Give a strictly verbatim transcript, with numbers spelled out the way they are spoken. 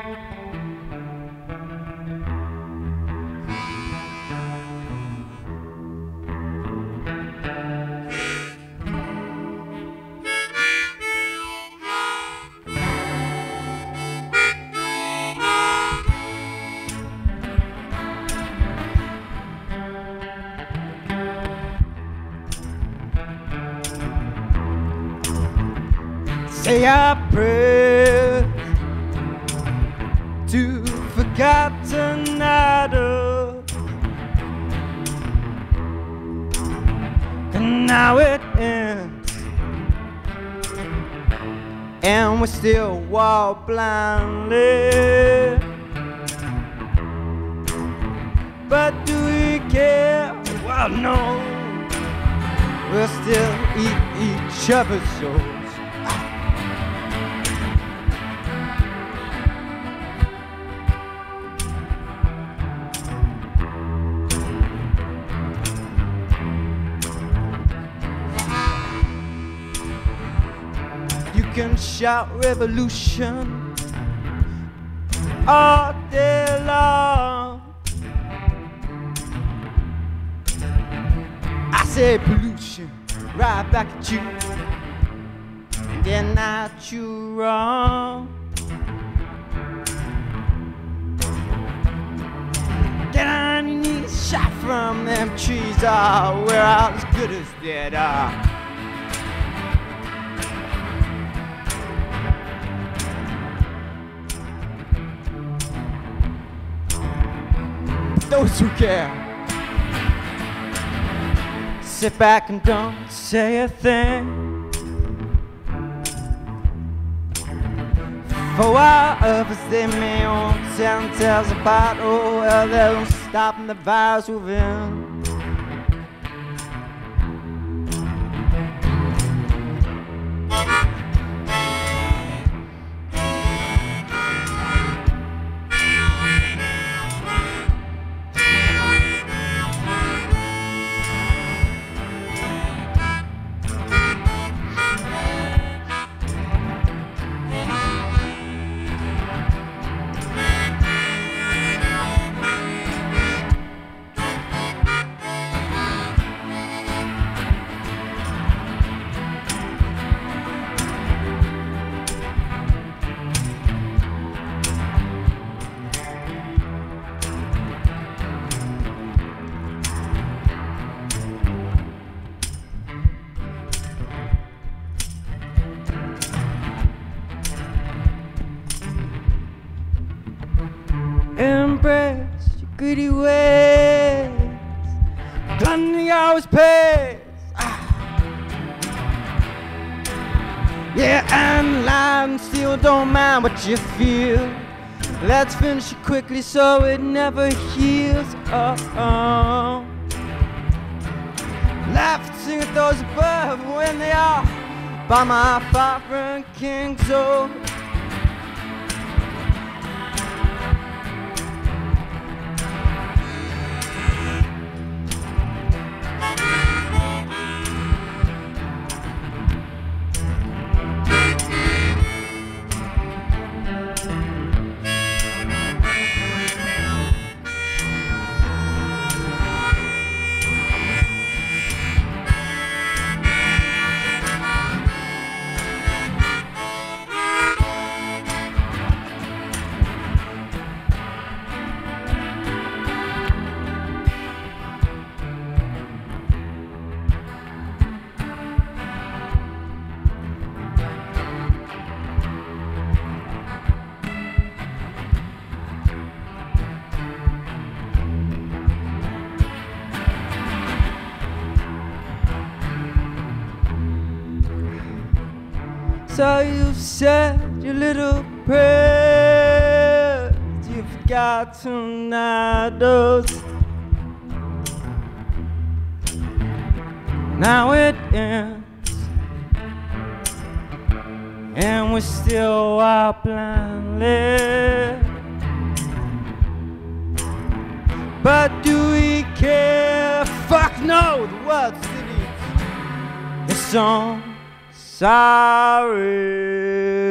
Say I pray to forgotten idols, and now it ends, and we still walk blindly. But do we care? Well, no, we'll still eat each other's souls. You can shout revolution all day long. I say pollution right back at you. They're not you wrong. Get on your knees, shot from them trees. Oh, we're all as good as dead are. Those who care, sit back and don't say a thing. For while others they may own tell tales about, oh well, they don't stop the virus within. Embrace your greedy ways. Gluttony always pays. Ah. Yeah, and lying still don't mind what you feel. Let's finish it quickly so it never heals. Oh, oh. Laugh and sing at those above when they are by my far-friend King Soul. So you've said your little prayers, you've forgotten idols. Now it ends, and we still walk blindly. But do we care? Fuck no, the world still needs its own sorry.